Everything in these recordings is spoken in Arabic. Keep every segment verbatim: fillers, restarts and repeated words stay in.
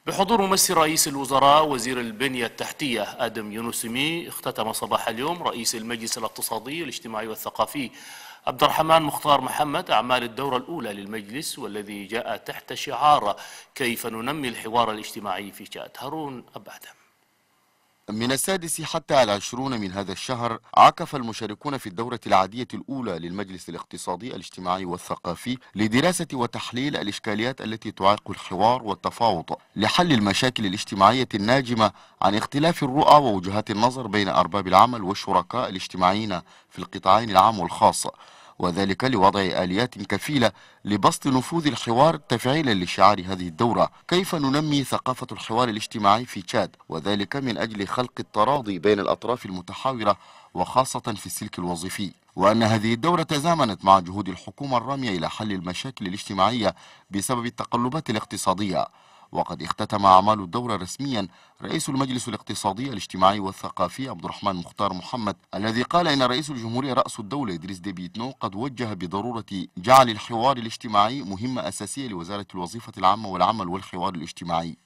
بحضور ممثل رئيس الوزراء وزير البنية التحتية آدم يونسمي، اختتم صباح اليوم رئيس المجلس الاقتصادي الاجتماعي والثقافي عبد الرحمن مختار محمد أعمال الدورة الأولى للمجلس، والذي جاء تحت شعار كيف ننمي الحوار الاجتماعي في تشاد. هارون أبادم. من السادس حتى العشرون من هذا الشهر عكف المشاركون في الدورة العادية الأولى للمجلس الاقتصادي الاجتماعي والثقافي لدراسة وتحليل الإشكاليات التي تعيق الحوار والتفاوض لحل المشاكل الاجتماعية الناجمة عن اختلاف الرؤى ووجهات النظر بين أرباب العمل والشركاء الاجتماعيين في القطاعين العام والخاص، وذلك لوضع آليات كفيلة لبسط نفوذ الحوار تفعيلا لشعار هذه الدورة كيف ننمي ثقافة الحوار الاجتماعي في تشاد، وذلك من أجل خلق التراضي بين الأطراف المتحاورة وخاصة في السلك الوظيفي. وأن هذه الدورة تزامنت مع جهود الحكومة الرامية إلى حل المشاكل الاجتماعية بسبب التقلبات الاقتصادية. وقد اختتم أعمال الدورة رسميا رئيس المجلس الاقتصادي الاجتماعي والثقافي عبد الرحمن مختار محمد، الذي قال إن رئيس الجمهورية رأس الدولة إدريس ديبي إتنو قد وجه بضرورة جعل الحوار الاجتماعي مهمة أساسية لوزارة الوظيفة العامة والعمل والحوار الاجتماعي.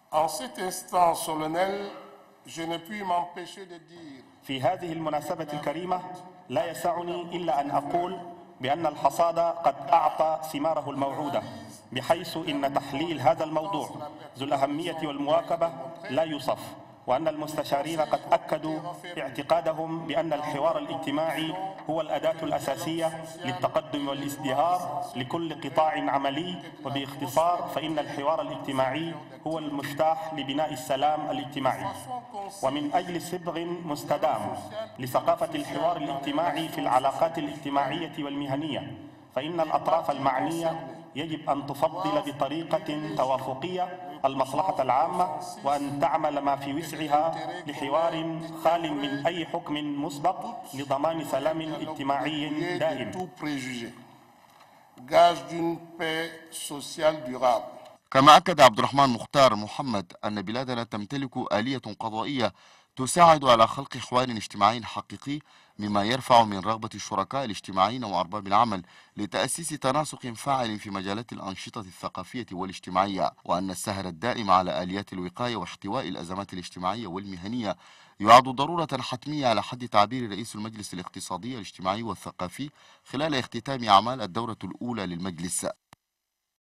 في هذه المناسبة الكريمة لا يسعني إلا أن أقول بأن الحصاد قد أعطى ثماره الموعودة، بحيث إن تحليل هذا الموضوع ذو الأهمية والمواكبة لا يوصف، وأن المستشارين قد أكدوا اعتقادهم بأن الحوار الاجتماعي هو الأداة الأساسية للتقدم والازدهار لكل قطاع عملي، وباختصار فإن الحوار الاجتماعي هو المفتاح لبناء السلام الاجتماعي. ومن أجل صبغ مستدام لثقافة الحوار الاجتماعي في العلاقات الاجتماعية والمهنية، فإن الأطراف المعنية يجب أن تفضل بطريقة توافقية المصلحة العامة، وأن تعمل ما في وسعها لحوار خال من أي حكم مسبق لضمان سلام اجتماعي دائم. كما أكد عبد الرحمن مختار محمد أن بلادنا تمتلك آلية قضائية تساعد على خلق حوار اجتماعي حقيقي، مما يرفع من رغبة الشركاء الاجتماعيين وأرباب العمل لتأسيس تناسق فاعل في مجالات الأنشطة الثقافية والاجتماعية، وأن السهر الدائم على آليات الوقاية واحتواء الأزمات الاجتماعية والمهنية يعد ضرورة حتمية على حد تعبير رئيس المجلس الاقتصادي الاجتماعي والثقافي خلال اختتام أعمال الدورة الأولى للمجلس.